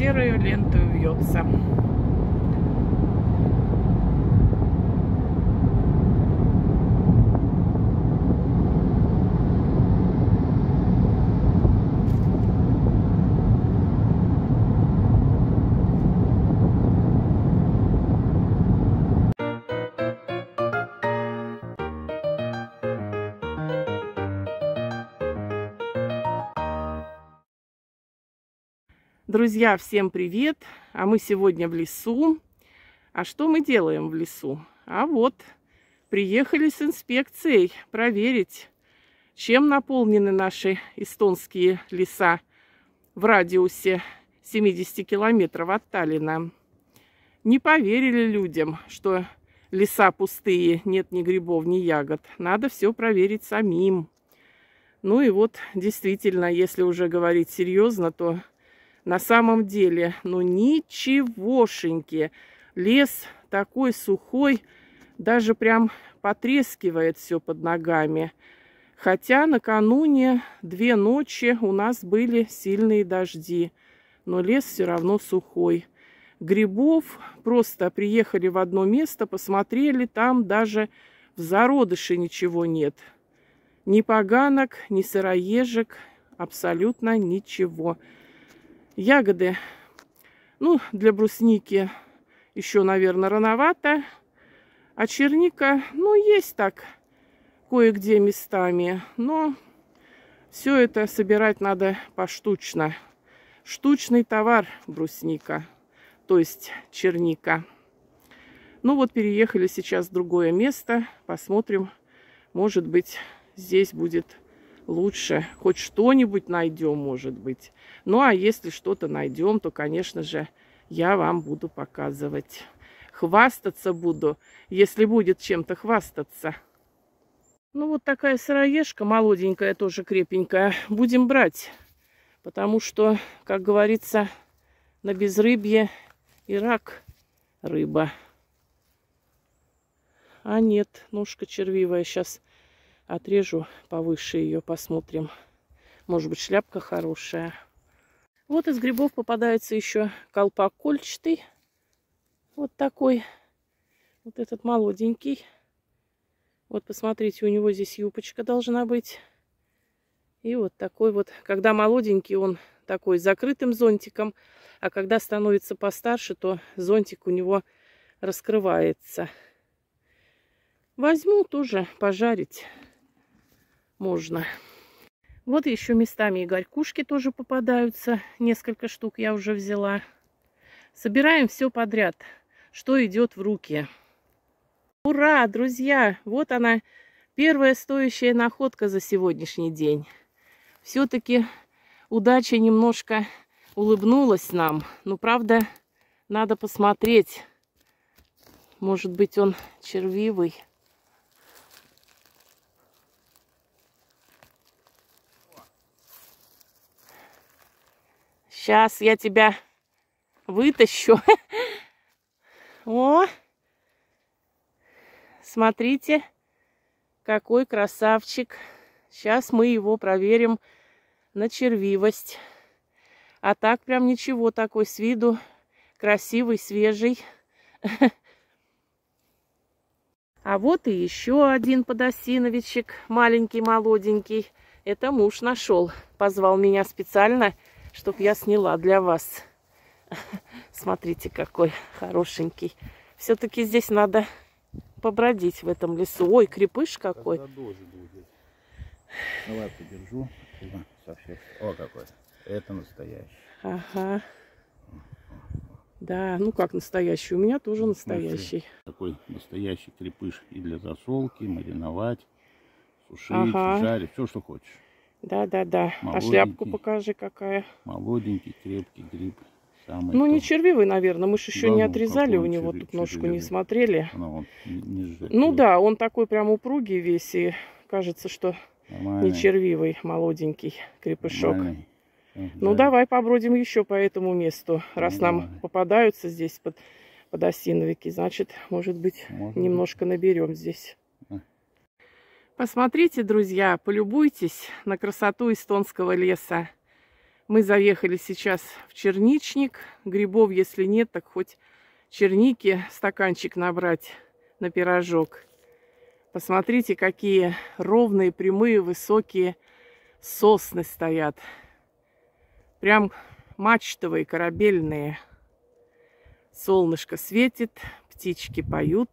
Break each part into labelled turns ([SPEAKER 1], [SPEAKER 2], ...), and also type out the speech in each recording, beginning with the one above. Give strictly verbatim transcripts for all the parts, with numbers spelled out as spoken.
[SPEAKER 1] серой лентой вьется. Друзья, всем привет! А мы сегодня в лесу. А что мы делаем в лесу? А вот, приехали с инспекцией проверить, чем наполнены наши эстонские леса в радиусе семидесяти километров от Таллина. Не поверили людям, что леса пустые, нет ни грибов, ни ягод. Надо все проверить самим. Ну и вот, действительно, если уже говорить серьезно, то на самом деле, ну ничегошеньки. Лес такой сухой, даже прям потрескивает все под ногами. Хотя накануне две ночи у нас были сильные дожди, но лес все равно сухой. Грибов просто приехали в одно место, посмотрели, там даже в зародыше ничего нет. Ни поганок, ни сыроежек, абсолютно ничего. Ягоды, ну, для брусники еще, наверное, рановато. А черника, ну, есть так кое-где местами. Но все это собирать надо поштучно. Штучный товар брусника, то есть черника. Ну, вот переехали сейчас в другое место. Посмотрим, может быть, здесь будет лучше. Хоть что-нибудь найдем, может быть. Ну, а если что-то найдем, то, конечно же, я вам буду показывать. Хвастаться буду, если будет чем-то хвастаться. Ну, вот такая сыроежка, молоденькая, тоже крепенькая. Будем брать, потому что, как говорится, на безрыбье и рак рыба. А нет, ножка червивая. Сейчас отрежу повыше ее, посмотрим. Может быть, шляпка хорошая. Вот из грибов попадается еще колпак кольчатый. Вот такой. Вот этот молоденький. Вот посмотрите, у него здесь юбочка должна быть. И вот такой вот. Когда молоденький, он такой с закрытым зонтиком. А когда становится постарше, то зонтик у него раскрывается. Возьму тоже пожарить. Можно. Вот еще местами и горькушки тоже попадаются. Несколько штук я уже взяла. Собираем все подряд, что идет в руки. Ура, друзья! Вот она, первая стоящая находка за сегодняшний день. Все-таки удача немножко улыбнулась нам. Но, правда, надо посмотреть. Может быть, он червивый. Сейчас я тебя вытащу. О! Смотрите, какой красавчик. Сейчас мы его проверим на червивость. А так прям ничего, такой с виду. Красивый, свежий. А вот и еще один подосиновичек. Маленький, молоденький. Это муж нашел. Позвал меня специально, чтоб я сняла для вас. Смотрите, какой хорошенький. Все-таки здесь надо побродить в этом лесу. Ой, крепыш какой.
[SPEAKER 2] Давай подержу. О, какой. Это настоящий.
[SPEAKER 1] Ага. Да, ну как настоящий. У меня тоже настоящий.
[SPEAKER 2] Такой настоящий крепыш и для засолки, мариновать, сушить,
[SPEAKER 1] ага.
[SPEAKER 2] жарить, все, что хочешь.
[SPEAKER 1] Да, да, да. А шляпку покажи, какая.
[SPEAKER 2] Молоденький, крепкий гриб. Самый
[SPEAKER 1] ну,
[SPEAKER 2] топ.
[SPEAKER 1] Не червивый, наверное. Мы же еще
[SPEAKER 2] да,
[SPEAKER 1] не
[SPEAKER 2] ну,
[SPEAKER 1] отрезали у него
[SPEAKER 2] червивый,
[SPEAKER 1] тут ножку,
[SPEAKER 2] червивый.
[SPEAKER 1] не смотрели.
[SPEAKER 2] Ну, он не, не
[SPEAKER 1] ну да, он такой прям упругий весь. И кажется, что
[SPEAKER 2] нормальный.
[SPEAKER 1] Не червивый, молоденький крепышок.
[SPEAKER 2] Нормальный.
[SPEAKER 1] Ну, да. Давай побродим еще по этому месту. Раз ну, нам давай. попадаются здесь под, подосиновики, значит, может быть, может немножко быть. наберем здесь. А. Посмотрите, друзья, полюбуйтесь на красоту эстонского леса. Мы заехали сейчас в черничник. Грибов, если нет, так хоть черники стаканчик набрать на пирожок. Посмотрите, какие ровные, прямые, высокие сосны стоят. Прям мачтовые, корабельные. Солнышко светит, птички поют.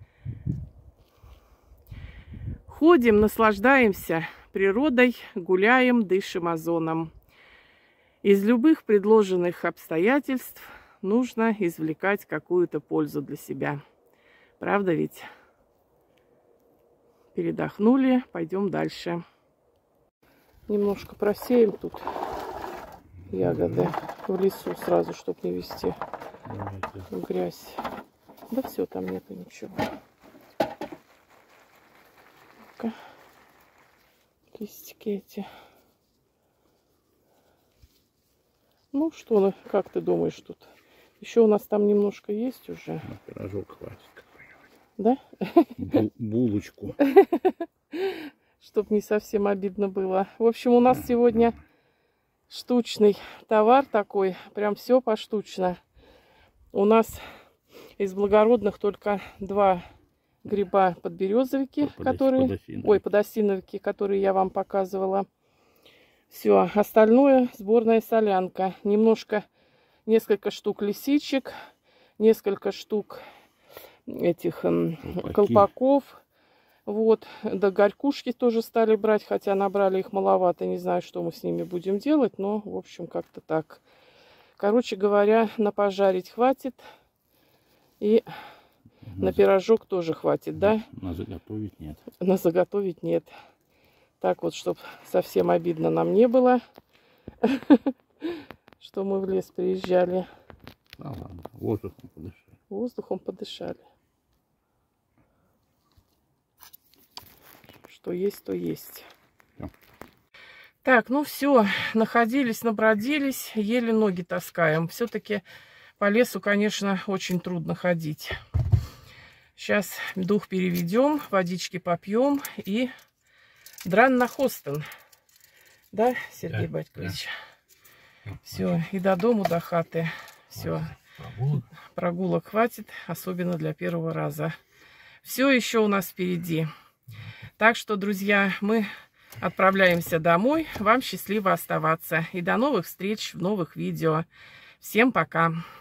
[SPEAKER 1] Ходим, наслаждаемся природой, гуляем, дышим озоном. Из любых предложенных обстоятельств нужно извлекать какую-то пользу для себя. Правда ведь? Передохнули, пойдем дальше. Немножко просеем тут ягоды в лесу сразу, чтобы не везти в грязь. Да все, там нету ничего. Ну-ка. Листики эти. Ну что, как ты думаешь тут? Еще у нас там немножко есть уже.
[SPEAKER 2] На пирожок хватит.
[SPEAKER 1] Да?
[SPEAKER 2] Бу булочку.
[SPEAKER 1] Чтоб не совсем обидно было. В общем, у нас сегодня штучный товар такой. Прям все поштучно. У нас из благородных только два гриба подберезовики, которые...
[SPEAKER 2] Подосиновики.
[SPEAKER 1] Ой, подосиновики, которые я вам показывала. Все, остальное сборная солянка. Немножко, несколько штук лисичек, несколько штук этих Колпаки. колпаков. Вот, да, горькушки тоже стали брать, хотя набрали их маловато. Не знаю, что мы с ними будем делать, но, в общем, как-то так. Короче говоря, на пожарить хватит. И на, на пирожок тоже хватит, да?
[SPEAKER 2] На заготовить нет.
[SPEAKER 1] На заготовить нет. Так вот, чтобы совсем обидно нам не было, что мы в лес приезжали.
[SPEAKER 2] Да ладно, воздухом подышали.
[SPEAKER 1] Воздухом подышали. Что есть, то есть.
[SPEAKER 2] Все.
[SPEAKER 1] Так, ну все, находились, набродились, еле ноги таскаем. Все-таки по лесу, конечно, очень трудно ходить. Сейчас дух переведем, водички попьем и дран на хостен. Да, Сергей да, Батькович? Да. Все, и до дому, до хаты. Все, прогулок. прогулок хватит, особенно для первого раза. Все еще у нас впереди. Так что, друзья, мы отправляемся домой. Вам счастливо оставаться. И до новых встреч в новых видео. Всем пока!